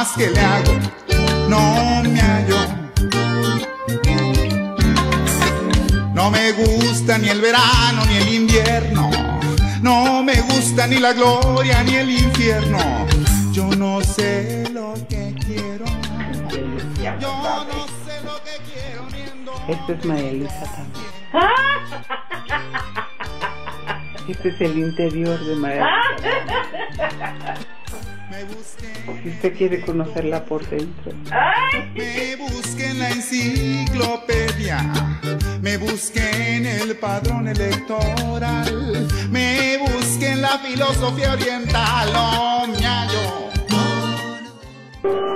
más que le hago, no me hallo. No me gusta ni el verano ni el invierno, no me gusta ni la gloria ni el infierno. Yo no sé lo que quiero, yo no sé lo que quiero ni en dónde. Esta es María Luisa también. Este es el interior de María Luisa. Si usted quiere conocerla por dentro. Me busqué en la enciclopedia, me busqué en el padrón electoral, me busqué en la filosofía oriental, no me hallo.